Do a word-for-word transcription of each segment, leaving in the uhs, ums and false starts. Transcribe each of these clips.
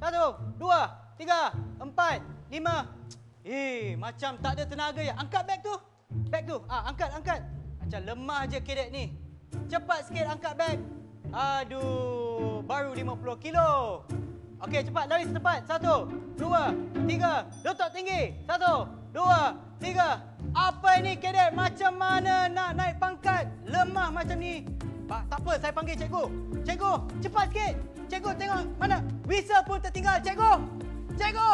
Satu, dua, tiga, empat, lima. Eh, macam tak ada tenaga ya. Angkat beg tu. Beg tu. Ah, angkat, angkat. Macam lemah je cadet ni. Cepat sikit angkat beg. Aduh, baru lima puluh kilo. Okey, cepat lari setepat. Satu, dua, tiga. Lutut tinggi. Satu, dua, tiga. Apa ini cadet? Macam mana nak naik pangkat? Lemah macam ni. Pak, tak apa, saya panggil cikgu. Cikgu, cepat sikit. Cikgu, tengok mana. Whistle pun tertinggal. Cikgu. Cikgu.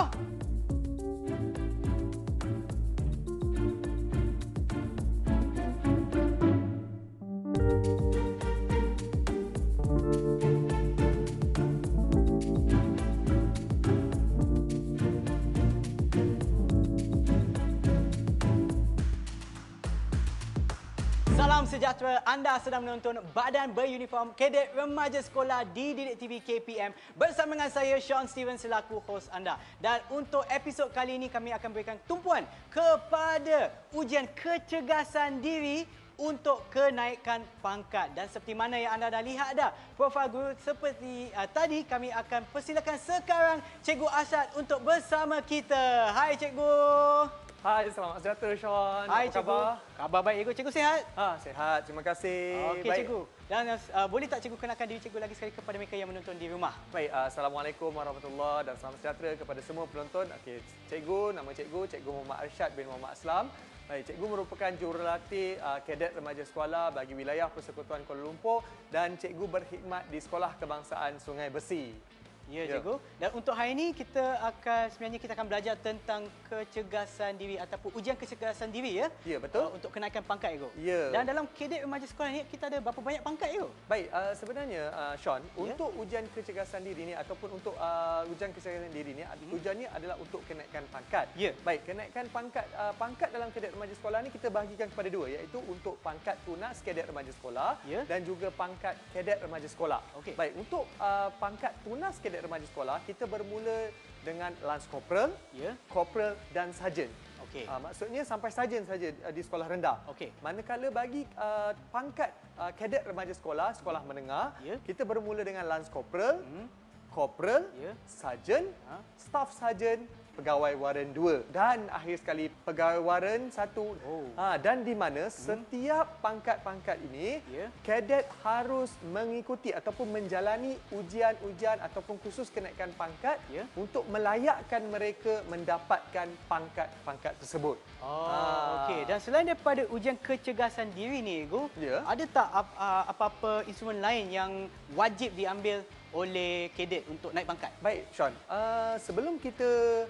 Salam sejahtera, anda sedang menonton Badan Beruniform Kadet Remaja Sekolah Dididik T V K P M bersama dengan saya Sean Steven selaku hos anda. Dan untuk episod kali ini kami akan berikan tumpuan kepada ujian kecergasan diri untuk kenaikan pangkat. Dan seperti mana yang anda dah lihat dah, profil guru seperti uh, tadi, kami akan persilakan sekarang Cikgu Arsyad untuk bersama kita. Hai Cikgu. Hai, selamat sejahtera Sean. Hai Apa Cikgu. khabar? Khabar baik Cikgu. Cikgu sihat? Ha, sihat. Terima kasih. Okey Cikgu. Dan uh, boleh tak Cikgu kenalkan diri Cikgu lagi sekali kepada mereka yang menonton di rumah? Baik, uh, Assalamualaikum warahmatullahi dan selamat sejahtera kepada semua penonton. Okey, Cikgu, nama Cikgu, Cikgu Muhammad Arsyad bin Muhammad Aslam. Baik, Cikgu merupakan jurulatih uh, Kadet Remaja Sekolah bagi wilayah Persekutuan Kuala Lumpur dan Cikgu berkhidmat di Sekolah Kebangsaan Sungai Besi. Ya, Cikgu. Dan untuk hari ini kita akan sebenarnya kita akan belajar tentang kecergasan diri ataupun ujian kecergasan diri ya. Ya, betul. Uh, untuk kenaikan pangkat Cikgu. Ya. Dan dalam Kadet Remaja Sekolah ni kita ada berapa banyak pangkat Cikgu? Baik, uh, sebenarnya uh, Sean, Ya. untuk ujian kecergasan diri ni ataupun untuk uh, ujian kecergasan diri ni, hmm. ujian ni adalah untuk kenaikan pangkat. Ya. Baik, kenaikan pangkat uh, pangkat dalam Kadet Remaja Sekolah ni kita bahagikan kepada dua, iaitu untuk pangkat tunas Kadet Remaja Sekolah Ya. dan juga pangkat Kadet Remaja Sekolah. Okey. Baik, untuk uh, pangkat tunas Kadet Remaja Sekolah, kita bermula dengan Lance Corporal, Ya. Corporal dan Sarjan. Okey. Uh, maksudnya sampai sarjan saja uh, di sekolah rendah. Okey. Manakala bagi uh, pangkat uh, Kadet Remaja Sekolah, sekolah menengah, Ya. kita bermula dengan Lance Corporal, Hmm. Corporal, Ya. Sarjan, Ha? Staff Sarjan, Pegawai Waran dua dan akhir sekali Pegawai Waran satu. Oh. Ha, dan di mana setiap pangkat-pangkat ini, Ya. kadet harus mengikuti ataupun menjalani ujian-ujian ataupun kursus kenaikan pangkat Ya. untuk melayakkan mereka mendapatkan pangkat-pangkat tersebut. Oh, Ah. okey. Dan selain daripada ujian kecergasan diri ni, Cikgu, Ya. ada tak ap- ah, apa-apa instrumen lain yang wajib diambil oleh kadet untuk naik pangkat? Baik, Sean. Uh, sebelum kita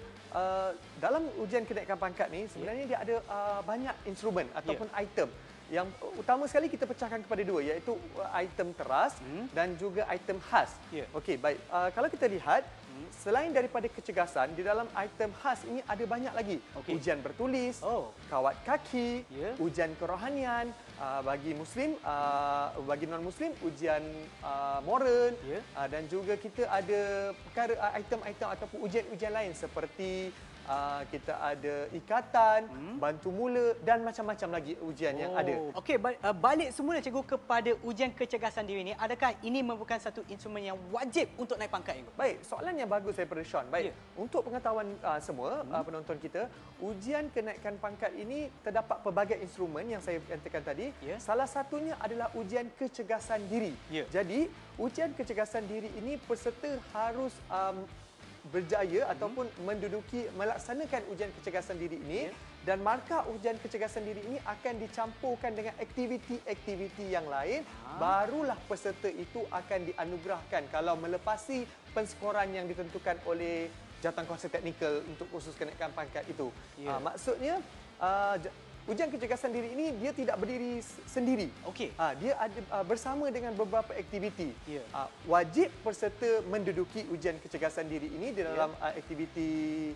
uh, dalam ujian kenaikan pangkat ni, sebenarnya dia ada uh, banyak instrumen ataupun item. Yang utama sekali kita pecahkan kepada dua, iaitu uh, item teras Hmm. dan juga item khas. Ya. Okey, baik. Uh, kalau kita lihat, selain daripada kecergasan, di dalam item khas ini ada banyak lagi. Okey. Ujian bertulis, Oh. kawat kaki, Ya. ujian kerohanian, uh, bagi Muslim, uh, bagi non-Muslim, ujian uh, moral, Ya. uh, dan juga kita ada perkara uh, item-item ataupun ujian-ujian lain seperti uh, kita ada ikatan, Hmm. bantu mula dan macam-macam lagi ujian yang ada. Okey, ba- uh, balik semula Cikgu kepada ujian kecergasan diri ni, adakah ini merupakan satu instrumen yang wajib untuk naik pangkat, Cikgu? Baik, soalan yang bagus daripada Sean. Baik, Ya. untuk pengetahuan uh, semua hmm. uh, penonton kita, ujian kenaikan pangkat ini terdapat pelbagai instrumen yang saya katakan tadi. Ya. Salah satunya adalah ujian kecergasan diri. Ya. Jadi, ujian kecergasan diri ini peserta harus um, berjaya hmm. ataupun menduduki melaksanakan ujian kecergasan diri ini, Ya. dan markah ujian kecergasan diri ini akan dicampurkan dengan aktiviti-aktiviti yang lain. Ha. Barulah peserta itu akan dianugerahkan kalau melepasi penskoran yang ditentukan oleh Jawatankuasa Teknikal untuk kursus kenaikan pangkat itu. Ya. Uh, maksudnya uh, ujian kecergasan diri ini dia tidak berdiri sendiri. Okey. Ha, dia ada uh, bersama dengan beberapa aktiviti. Ya. Uh, wajib peserta menduduki ujian kecergasan diri ini di dalam Ya. uh, aktiviti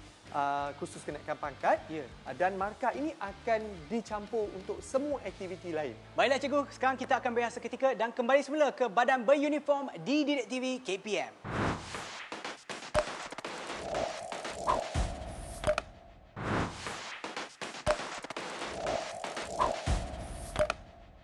uh, kursus kenaikan pangkat. Ya. Uh, dan markah ini akan dicampur untuk semua aktiviti lain. Baiklah Cikgu, sekarang kita akan berehat seketika dan kembali semula ke Badan Beruniform Dididik T V K P M. Kembali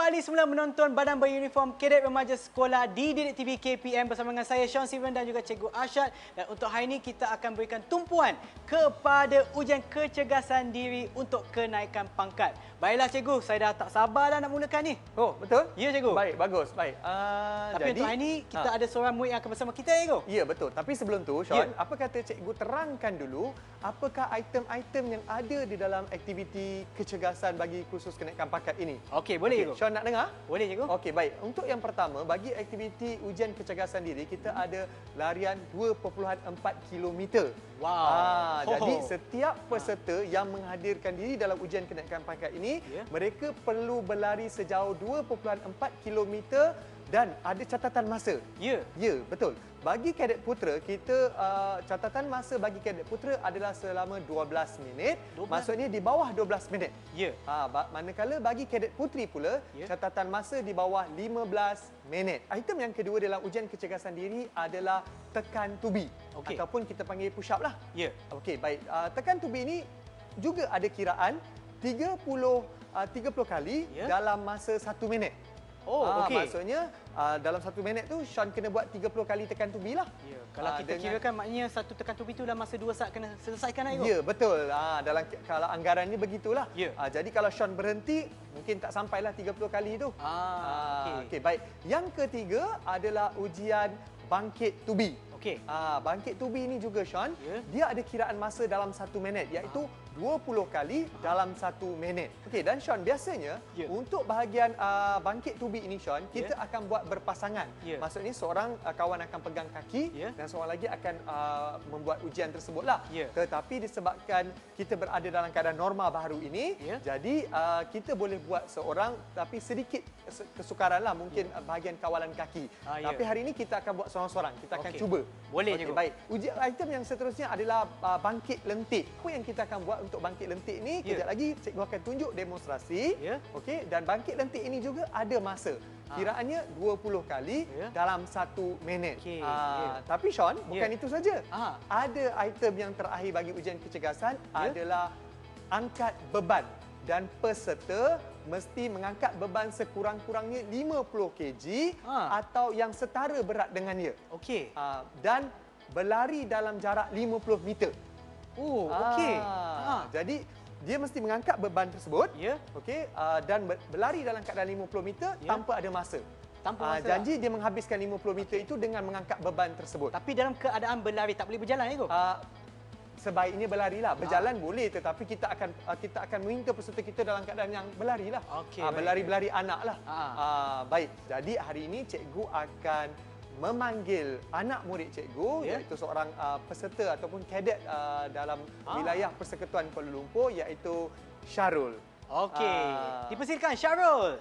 kembali semula menonton badan beruniform Kadet Remaja Sekolah di Didik T V K P M bersama dengan saya Sean Steven dan juga Cikgu Arsyad. Dan untuk hari ini kita akan berikan tumpuan kepada ujian kecergasan diri untuk kenaikan pangkat. Baiklah Cikgu, saya dah tak sabar dah nak mulakan ni. Oh, betul? Ya Cikgu. Baik, bagus. Baik. Uh, Tapi jadi, untuk hari ini kita ha. ada seorang murid yang akan bersama kita Cikgu. Ya, betul. Tapi sebelum tu, Sean, Ya. apa kata Cikgu terangkan dulu apakah item-item yang ada di dalam aktiviti kecergasan bagi kursus kenaikan pangkat ini? Okey, boleh Cikgu. Okay, Sean nak dengar? Boleh Cikgu. Okey, baik. Untuk yang pertama, bagi aktiviti ujian kecergasan diri, kita ada larian dua perpuluhan empat kilometer. Wow. Ah, Ho, ho. Jadi setiap peserta yang menghadirkan diri dalam ujian kenaikan pangkat ini, Ya. mereka perlu berlari sejauh dua perpuluhan empat kilometer dan ada catatan masa. Ya. Ya, betul. Bagi kadet putera, kita uh, catatan masa bagi kadet putera adalah selama dua belas minit. dua belas? Maksudnya di bawah dua belas minit. Ya. Ha, manakala bagi kadet puteri pula, Ya. catatan masa di bawah lima belas minit. Item yang kedua dalam ujian kecergasan diri adalah tekan tubi. Okey. Ataupun kita panggil push up lah. Ya. Okey, baik. Uh, tekan tubi ini juga ada kiraan tiga puluh, uh, tiga puluh kali Ya. dalam masa satu minit. Oh, Ah, okey. Maksudnya uh, dalam satu minit tu Sean kena buat tiga puluh kali tekan tubi lah. Ya. Kalau Ah, kita dengan- kirakan maknanya satu tekan tubi itu dalam masa dua saat kena selesaikan Cikgu. Ya, betul. Ha, dalam kalau anggarannya begitulah. Ya. Ha, jadi kalau Sean berhenti, mungkin tak sampailah tiga puluh kali itu. Ah, okey. Okey, baik. Yang ketiga adalah ujian bangkit tubi. Okey. Ah, bangkit tubi ini juga Sean, Ya. dia ada kiraan masa dalam satu minit iaitu dua puluh kali dalam satu minit. Okey, dan Sean biasanya Ya. untuk bahagian uh, bangkit tubi ini Sean, kita Ya. akan buat berpasangan. Ya. Maksudnya seorang uh, kawan akan pegang kaki Ya. dan seorang lagi akan uh, membuat ujian tersebutlah. Ya. Tetapi disebabkan kita berada dalam keadaan normal baru ini, Ya. jadi uh, kita boleh buat seorang tapi sedikit kesukaranlah mungkin Ya. bahagian kawalan kaki. Ah, ya. Tapi hari ini kita akan buat seorang-seorang. Kita akan Okey. cuba. Boleh, Okey, Cikgu. baik. Ujian item yang seterusnya adalah uh, bangkit lentik. Apa yang kita akan buat untuk bangkit lentik ini? Ya. Kejap lagi cikgu akan tunjuk demonstrasi. Ya. Okey, dan bangkit lentik ini juga ada masa. Ah. Kiraannya dua puluh kali Ya. dalam satu minit. Okey, Ah, ya. Tapi Sean, bukan Ya. itu saja. Ah. Ada item yang terakhir bagi ujian kecergasan Ya. adalah angkat beban. Dan peserta mesti mengangkat beban sekurang-kurangnya lima puluh kilogram Ah. atau yang setara berat dengannya. Okey. Ah, dan berlari dalam jarak lima puluh meter. Oh, okey. Ah, Ah. Jadi dia mesti mengangkat beban tersebut. Ya. Okey, uh, dan ber- berlari dalam keadaan lima puluh meter Ya. tanpa ada masa. Tanpa Ah, masa. janji dia menghabiskan lima puluh meter itu dengan mengangkat beban tersebut. Tapi dalam keadaan berlari tak boleh berjalan Cikgu. Uh, sebaiknya berlarilah. Berjalan boleh tetapi kita akan uh, kita akan minta peserta kita dalam keadaan yang berlarilah. Okey, Ah, baik. berlari-berlari anak lah. Ah. Ah, baik. Jadi hari ini cikgu akan memanggil anak murid cikgu Ya. iaitu seorang uh, peserta ataupun kadet uh, dalam Ah. wilayah Persekutuan Kuala Lumpur iaitu Syarul. Okey. Ah. Dipersilakan Syarul.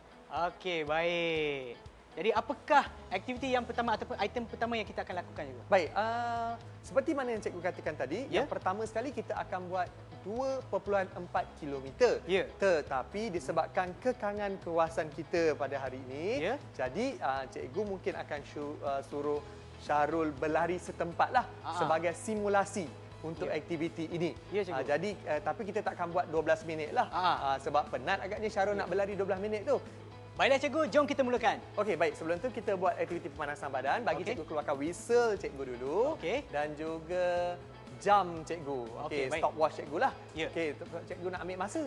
Okey, baik. Jadi apakah aktiviti yang pertama ataupun item pertama yang kita akan lakukan Cikgu? Baik, uh, seperti mana yang cikgu katakan tadi, Ya. yang pertama sekali kita akan buat dua perpuluhan empat kilometer. Ya. Tetapi disebabkan kekangan kewasan kita pada hari ini, Ya. jadi uh, cikgu mungkin akan su- uh, suruh Syarul berlari setempatlah Ah. sebagai simulasi untuk Ya. aktiviti ini. Ya, cikgu. Ah, jadi uh, tapi kita tak akan buat dua belas minit lah. Ah. Uh, sebab penat agaknya Syarul nak berlari dua belas minit tu. Baiklah Cikgu, jom kita mulakan. Okey, baik. Sebelum tu kita buat aktiviti pemanasan badan. Bagi Okey. cikgu keluarkan whistle cikgu dulu. Okey. Dan juga jam cikgu. Okey, Okey, baik. stopwatch cikgu lah. Ya. Okey, tu- cikgu nak ambil masa.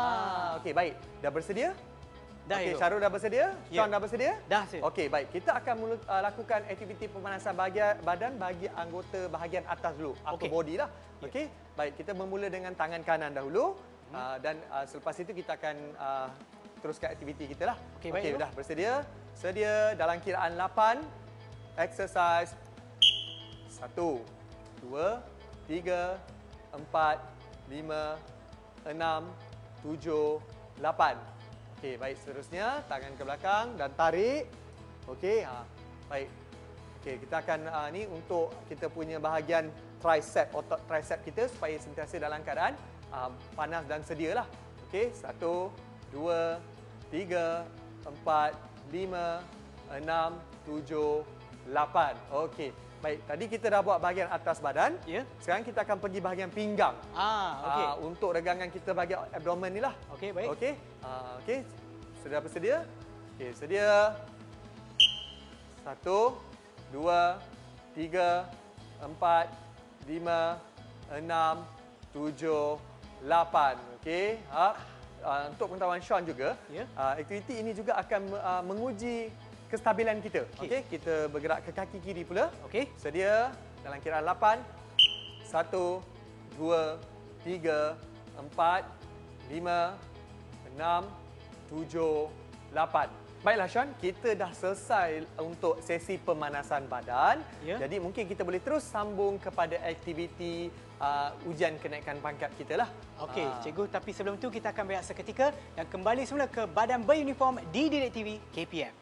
Ah. Okey, baik. Dah bersedia? Dah, Okey, Cikgu. Syarul dah bersedia? Ya. Sean dah bersedia? Dah, Cikgu. Okey, baik. Kita akan mula, uh, lakukan aktiviti pemanasan bahagian badan bagi anggota bahagian atas dulu. Upper Okey. body lah. Ya. Okey. Baik, kita bermula dengan tangan kanan dahulu. Hmm. Uh, dan uh, selepas itu kita akan uh, teruskan aktiviti kita lah. Okey, baik, Cikgu. dah bersedia? Sedia dalam kiraan lapan. Exercise. Satu, dua, tiga, empat, lima, enam, tujuh, lapan. Okey, baik. Seterusnya, tangan ke belakang dan tarik. Okey, ha, baik. Okey, kita akan uh, ni untuk kita punya bahagian tricep, otot tricep kita supaya sentiasa dalam keadaan uh, panas dan sedialah. Okey, satu, dua, tiga, empat, lima, enam, tujuh, lapan. Okey. Baik, tadi kita dah buat bahagian atas badan. Ya. Sekarang kita akan pergi bahagian pinggang. Ah, okey. Ah, untuk regangan kita bahagian abdomen ni lah. Okey, baik. Okey. Ah, okey. sudah bersedia? Okey, sedia. Satu, dua, tiga, empat, lima, enam, tujuh, lapan. Okey. Ha, uh, untuk pengetahuan Sean juga, Ya. uh, aktiviti ini juga akan uh, menguji kestabilan kita. Okey, Okey. kita bergerak ke kaki kiri pula. Okey. Sedia dalam kiraan lapan. Satu, dua, tiga, empat, lima, enam, tujuh, lapan. Baiklah Sean, kita dah selesai untuk sesi pemanasan badan. Ya. Jadi mungkin kita boleh terus sambung kepada aktiviti uh, ujian kenaikan pangkat kita lah. Okey, Ah. cikgu, tapi sebelum tu kita akan berehat seketika dan kembali semula ke badan beruniform di Didik T V K P M.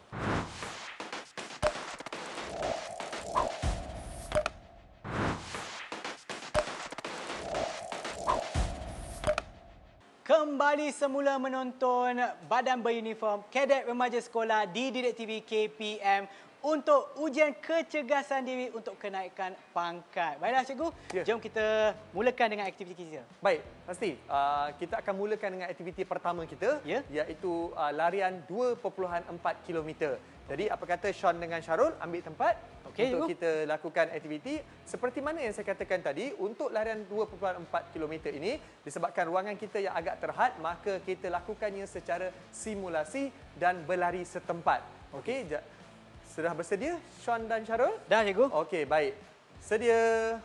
Kembali semula menonton badan beruniform Kadet Remaja Sekolah di Didik T V K P M untuk ujian kecergasan diri untuk kenaikan pangkat. Baiklah cikgu, Ya. jom kita mulakan dengan aktiviti kita. Baik, pasti. Uh, kita akan mulakan dengan aktiviti pertama kita, Ya. iaitu uh, larian dua perpuluhan empat kilometer. Jadi apa kata Sean dengan Syarul ambil tempat Okey, untuk cikgu. kita lakukan aktiviti. Seperti mana yang saya katakan tadi, untuk larian dua perpuluhan empat kilometer ini, disebabkan ruangan kita yang agak terhad, maka kita lakukannya secara simulasi dan berlari setempat. Okey, ja- sudah bersedia Sean dan Syarul? Dah cikgu. Okey, baik. Sedia.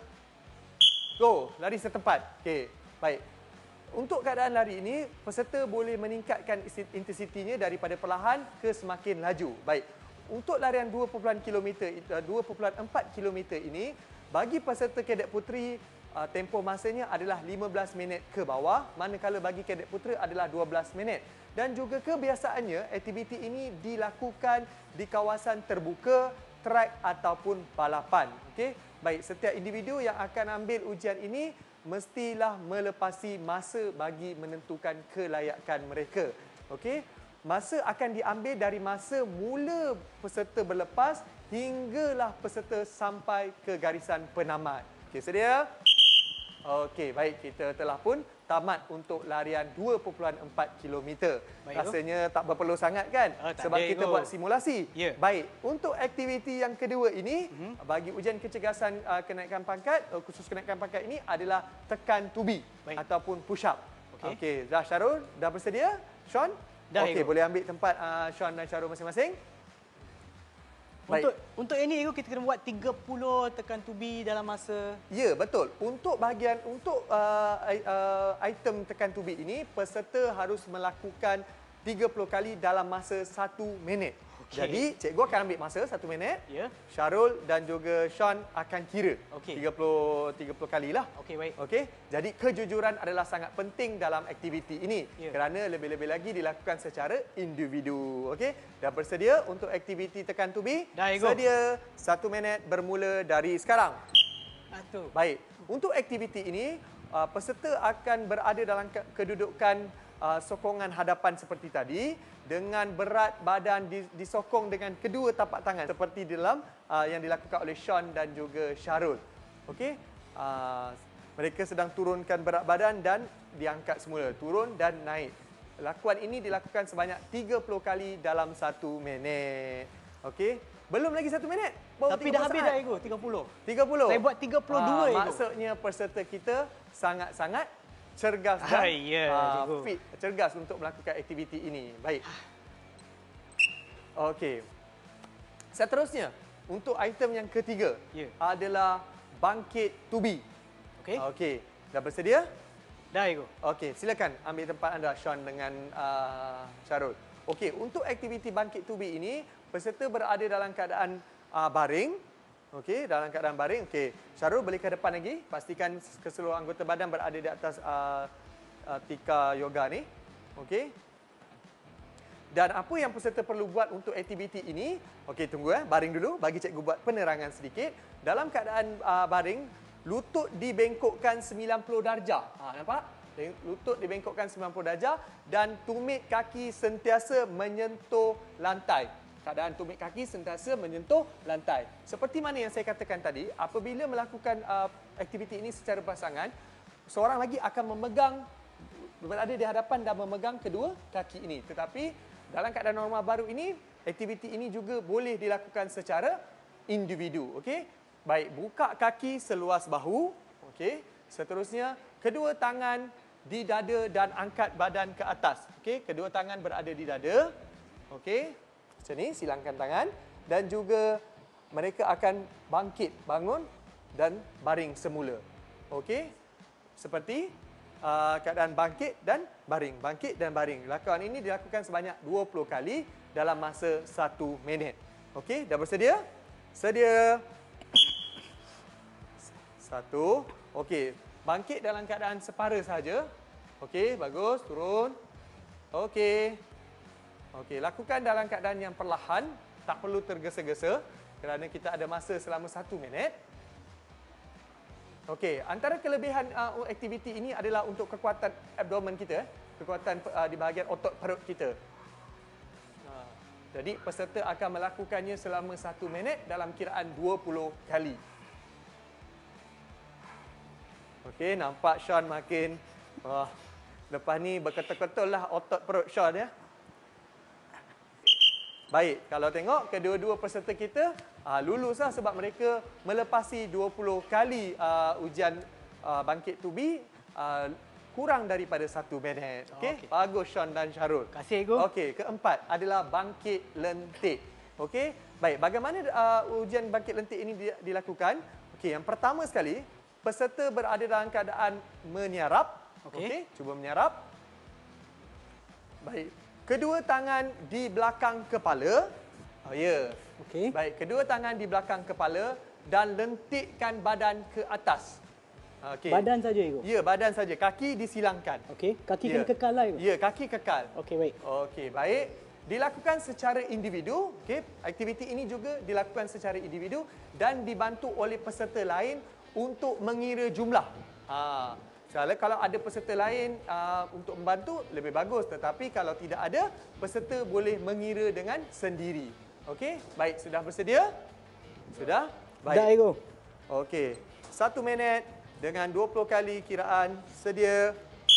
Go, lari setempat. Okey, baik. Untuk keadaan lari ini, peserta boleh meningkatkan isi- intensitinya daripada perlahan ke semakin laju. Baik. Untuk larian dua perpuluhan empat kilometer ini, bagi peserta kadet puteri, uh, tempoh masanya adalah lima belas minit ke bawah, manakala bagi kadet putera adalah dua belas minit. Dan juga kebiasaannya, aktiviti ini dilakukan di kawasan terbuka, trek ataupun balapan. Okey, baik, setiap individu yang akan ambil ujian ini mestilah melepasi masa bagi menentukan kelayakan mereka. Okey, masa akan diambil dari masa mula peserta berlepas hinggalah peserta sampai ke garisan penamat. Okey, sedia? Okey, baik, kita telah pun tamat untuk larian dua perpuluhan empat kilometer. Baik, Rasanya tak berperlu sangat kan? Oh, tak sebab ada, kita Ibu. buat simulasi. Ya. Baik, untuk aktiviti yang kedua ini, Mhm. bagi ujian kecergasan uh, kenaikan pangkat, uh, khusus kenaikan pangkat ini adalah tekan tubi Baik. ataupun push up. Okey. Okey, dah Syarul, dah bersedia? Sean? Dah, Okey, Ibu. boleh ambil tempat uh, Sean dan Syarul masing-masing. Baik. Untuk untuk ini cikgu, kita kena buat tiga puluh tekan tubi dalam masa. Ya, betul. Untuk bahagian untuk uh, i- uh, item tekan tubi ini, peserta harus melakukan tiga puluh kali dalam masa satu minit. Okey. Jadi, cikgu akan ambil masa satu minit. Ya. Syarul dan juga Sean akan kira Okey. tiga puluh tiga puluh kali lah. Okey, baik. Okey. Jadi kejujuran adalah sangat penting dalam aktiviti ini Ya. kerana lebih-lebih lagi dilakukan secara individu. Okey. Dah bersedia untuk aktiviti tekan tubi? Dah, Ego. Sedia. Satu minit bermula dari sekarang. Ah, tu. Baik, untuk aktiviti ini, uh, peserta akan berada dalam ke- kedudukan uh, sokongan hadapan seperti tadi dengan berat badan di- disokong dengan kedua tapak tangan seperti di dalam uh, yang dilakukan oleh Sean dan juga Syarul. Okey, uh, mereka sedang turunkan berat badan dan diangkat semula, turun dan naik. Lakuan ini dilakukan sebanyak tiga puluh kali dalam satu minit. Okey, belum lagi satu minit. Baru Tapi dah habis dah cikgu, tiga puluh. tiga puluh. Saya buat tiga puluh dua, Ah, Ibu. maksudnya peserta kita sangat-sangat cergas Ah, dan ya, ah, cikgu. fit, cergas untuk melakukan aktiviti ini. Baik. Okey. Seterusnya, untuk item yang ketiga Ya. adalah bangkit tubi. Okey. Okey. Dah bersedia? Dah cikgu. Okey, silakan ambil tempat anda Sean dengan uh, Syarul. Okey, untuk aktiviti bangkit tubi ini, peserta berada dalam keadaan uh, baring. Okey, dalam keadaan baring. Okey, Syarul boleh ke depan lagi. Pastikan keseluruh anggota badan berada di atas uh, uh, tika yoga ni. Okey. Dan apa yang peserta perlu buat untuk aktiviti ini? Okey, tunggu eh, baring dulu. Bagi cikgu buat penerangan sedikit. Dalam keadaan uh, baring, lutut dibengkokkan sembilan puluh darjah. Ha, nampak? Lutut dibengkokkan sembilan puluh darjah dan tumit kaki sentiasa menyentuh lantai. Keadaan tumit kaki sentiasa menyentuh lantai. Seperti mana yang saya katakan tadi, apabila melakukan uh, aktiviti ini secara pasangan, seorang lagi akan memegang, berada di hadapan dan memegang kedua kaki ini. Tetapi dalam keadaan norma baru ini, aktiviti ini juga boleh dilakukan secara individu. Okey. Baik, buka kaki seluas bahu. Okey. Seterusnya, kedua tangan di dada dan angkat badan ke atas. Okey, kedua tangan berada di dada. Okey. Macam ni, silangkan tangan dan juga mereka akan bangkit, bangun dan baring semula. Okey. Seperti uh, keadaan bangkit dan baring, bangkit dan baring. Lakukan ini dilakukan sebanyak dua puluh kali dalam masa satu minit. Okey, dah bersedia? Sedia. Satu. Okey, bangkit dalam keadaan separa saja. Okey, bagus, turun. Okey. Okey, lakukan dalam keadaan yang perlahan, tak perlu tergesa-gesa kerana kita ada masa selama satu minit. Okey, antara kelebihan uh, aktiviti ini adalah untuk kekuatan abdomen kita, kekuatan uh, di bahagian otot perut kita. Uh, jadi peserta akan melakukannya selama satu minit dalam kiraan dua puluh kali. Okey, nampak Sean makin wah, lepas ni berketul-ketul lah otot perut Sean ya. Baik, kalau tengok kedua-dua peserta kita uh, luluslah sebab mereka melepasi dua puluh kali uh, ujian uh, bangkit tubi uh, kurang daripada satu minit. Okey, okay. Bagus Sean dan Syarul. Terima kasih, Ego. Okey, keempat adalah bangkit lentik. Okey, baik, bagaimana uh, ujian bangkit lentik ini dilakukan? Okey, yang pertama sekali, peserta berada dalam keadaan menyarap. Okey, okay. Cuba menyarap. Baik. Kedua tangan di belakang kepala. Oh ya. Yeah. Okey. Baik, kedua tangan di belakang kepala dan lentikkan badan ke atas. Okey. Badan saja, Ego. Ya, badan saja. Kaki disilangkan. Okey, kaki ya. kena kekal lah, Ego. Ya, kaki kekal. Okey, baik. Okey, baik. Dilakukan secara individu. Okey, aktiviti ini juga dilakukan secara individu dan dibantu oleh peserta lain untuk mengira jumlah. Ha. Soalnya kalau ada peserta lain uh, untuk membantu, lebih bagus. Tetapi kalau tidak ada, peserta boleh mengira dengan sendiri. Okey, baik. Sudah bersedia? Sudah? Baik. Dah, Ego. Okey. Satu minit dengan dua puluh kali kiraan. Sedia?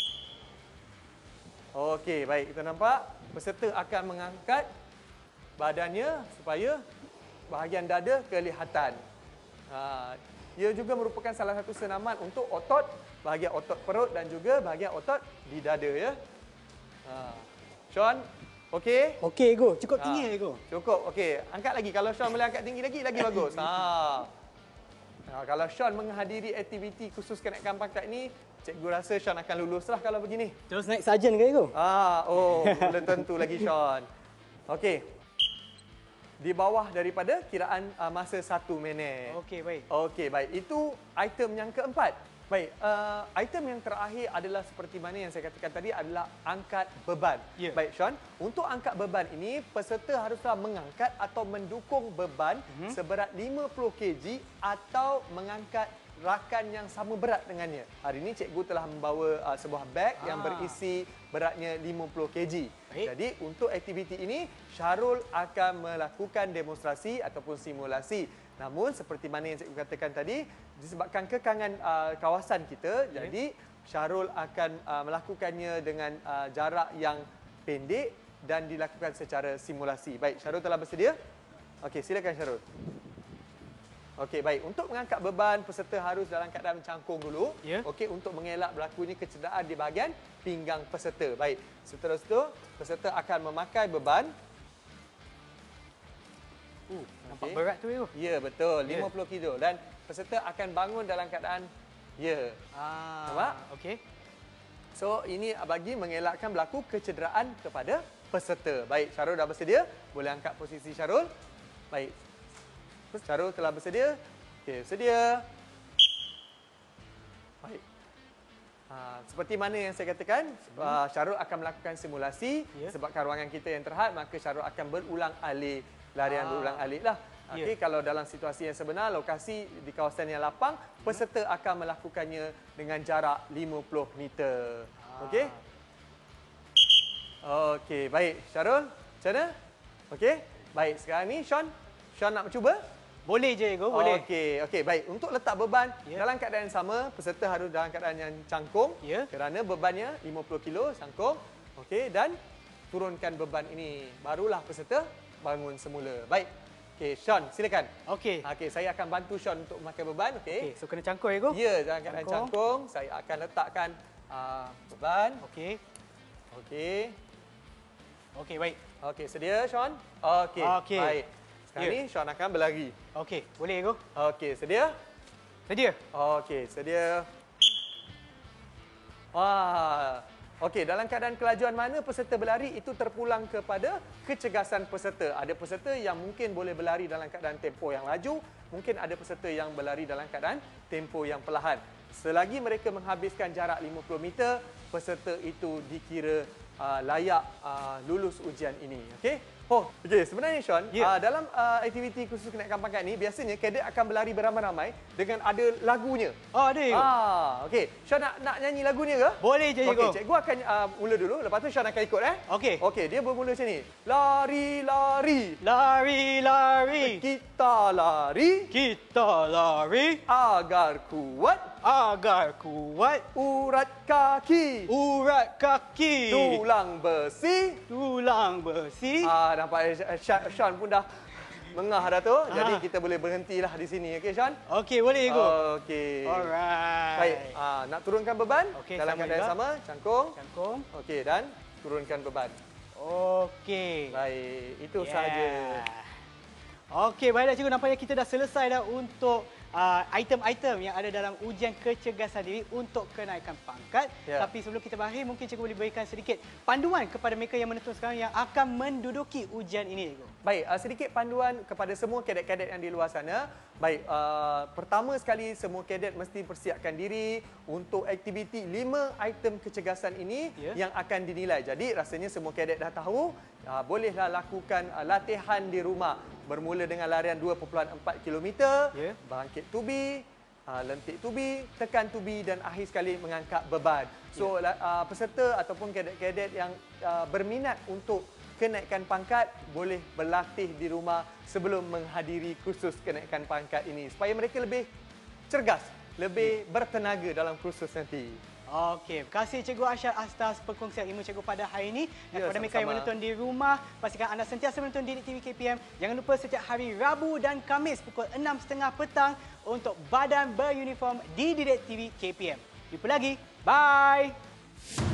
Okey, baik. Kita nampak peserta akan mengangkat badannya supaya bahagian dada kelihatan. Ha. Ia juga merupakan salah satu senaman untuk otot, bahagian otot perut dan juga bahagian otot di dada ya. Ha. Sean, okey? Okey, Ego. Cukup Ha. tinggi, Ego. Cukup, okey. Angkat lagi. Kalau Sean boleh angkat tinggi lagi, lagi bagus. Ha. Ha. Kalau Sean menghadiri aktiviti khusus kenaikan pangkat ini, cikgu rasa Sean akan luluslah kalau begini. Terus naik sarjan ke, Ego? Ah, oh, belum tentu lagi Sean. Okey. Di bawah daripada kiraan uh, masa satu minit. Okey, baik. Okey, baik. Itu item yang keempat. Baik, uh, item yang terakhir adalah seperti mana yang saya katakan tadi adalah angkat beban. Ya. Baik, Sean. Untuk angkat beban ini, peserta haruslah mengangkat atau mendukung beban mm-hmm. seberat lima puluh kilogram atau mengangkat rakan yang sama berat dengannya. Hari ini cikgu telah membawa uh, sebuah beg ah. yang berisi beratnya lima puluh kilogram. Baik. Jadi untuk aktiviti ini Syarul akan melakukan demonstrasi ataupun simulasi. Namun seperti mana yang cikgu katakan tadi, disebabkan kekangan uh, kawasan kita, okay. jadi Syarul akan uh, melakukannya dengan uh, jarak yang pendek dan dilakukan secara simulasi. Baik, Syarul telah bersedia? Okey, silakan Syarul. Okey, baik. Untuk mengangkat beban, peserta harus dalam keadaan mencangkung dulu. Yeah. Okey, untuk mengelak berlakunya kecederaan di bahagian pinggang peserta. Baik. Seterusnya itu, peserta akan memakai beban. Uh, nampak okay. berat tu, Ego. Ya, betul. Yeah. lima puluh kilo. Dan peserta akan bangun dalam keadaan ya. Ah, nampak? Okey. So, ini bagi mengelakkan berlaku kecederaan kepada peserta. Baik, Syarul dah bersedia? Boleh angkat posisi Syarul. Baik. Syarul telah bersedia. Okey, sedia. Baik. Ha, seperti mana yang saya katakan, hmm. Syarul akan melakukan simulasi. Yeah. Sebabkan ruangan kita yang terhad, maka Syarul akan berulang alik. Larian ah. berulang alik lah. Okey, yeah. Kalau dalam situasi yang sebenar, lokasi di kawasan yang lapang, peserta akan melakukannya dengan jarak lima puluh meter. Ah. Okey? Okey, baik. Syarul, macam mana? Okey? Baik, sekarang ni Sean. Sean nak cuba? Boleh je, Ego. Boleh. Okey, okey, baik. Untuk letak beban, yeah. dalam keadaan yang sama, peserta harus dalam keadaan yang cangkung. Yeah. Kerana bebannya lima puluh kilo, cangkung. Okey, dan turunkan beban ini. Barulah peserta bangun semula. Baik. Okey, Sean, silakan. Okey. Okey, saya akan bantu Sean untuk memakai beban. Okey. Okey, so kena cangkul ya, Go? Ya, dalam keadaan cangkung. Saya akan letakkan uh, beban. Okey. Okey. Okey, baik. Okey, sedia, Sean? Okey. Okey. Baik. Sekarang Ya. ni Sean akan berlari. Okey, boleh, Go? Okey, sedia? Sedia? Okey, sedia. Wah. Okey, dalam keadaan kelajuan mana peserta berlari itu terpulang kepada kecergasan peserta. Ada peserta yang mungkin boleh berlari dalam keadaan tempo yang laju, mungkin ada peserta yang berlari dalam keadaan tempo yang perlahan. Selagi mereka menghabiskan jarak lima puluh meter, peserta itu dikira uh, layak uh, lulus ujian ini. Okey? Oh, okey. Sebenarnya Sean, Ya. uh, dalam uh, aktiviti khusus kenaikan pangkat ni, biasanya kadet akan berlari beramai-ramai dengan ada lagunya. Oh, ada, Go? Ah, okey. Sean nak nak nyanyi lagunya ke? Boleh je, Okey, Go. cikgu akan uh, mula dulu, lepas tu Sean akan ikut eh. Okey. Okey, dia bermula macam ni. Lari, lari. Lari, lari. Kita lari Kita lari agar kuat agar kuat urat kaki. urat kaki. Tulang besi. Tulang besi. Ah, nampak eh, Sean, Sean pun dah mengah dah tu. Jadi Ah. kita boleh berhentilah di sini. Okey, Sean? Okey, boleh, Go? Okey. Alright. Baik, ah, nak turunkan beban Okey, dalam sama keadaan juga. sama, cangkung. Cangkung. Okey, dan turunkan beban. Okey. Baik, itu Yeah. sahaja. Okey, baiklah cikgu, nampaknya kita dah selesai dah untuk uh, item-item yang ada dalam ujian kecergasan diri untuk kenaikan pangkat. Ya. Tapi sebelum kita berakhir, mungkin cikgu boleh berikan sedikit panduan kepada mereka yang menonton sekarang yang akan menduduki ujian ini, cikgu. Baik, uh, sedikit panduan kepada semua kadet-kadet yang di luar sana. Baik, uh, pertama sekali semua kadet mesti persiapkan diri untuk aktiviti lima item kecergasan ini Ya. yang akan dinilai. Jadi rasanya semua kadet dah tahu, uh, bolehlah lakukan uh, latihan di rumah. Bermula dengan larian dua perpuluhan empat kilometer, Ya. bangkit tubi, uh, lentik tubi, tekan tubi dan akhir sekali mengangkat beban. So Ya. uh, peserta ataupun kadet-kadet yang uh, berminat untuk kenaikan pangkat boleh berlatih di rumah sebelum menghadiri kursus kenaikan pangkat ini supaya mereka lebih cergas, lebih bertenaga dalam kursus nanti. Okey, terima kasih Cikgu Arsyad atas perkongsian ilmu cikgu pada hari ini. Dan Ya, kepada mereka yang sama-sama. menonton di rumah, pastikan anda sentiasa menonton Didik T V K P M. Jangan lupa setiap hari Rabu dan Khamis pukul enam tiga puluh petang untuk badan beruniform di Didik T V K P M. Jumpa lagi. Bye.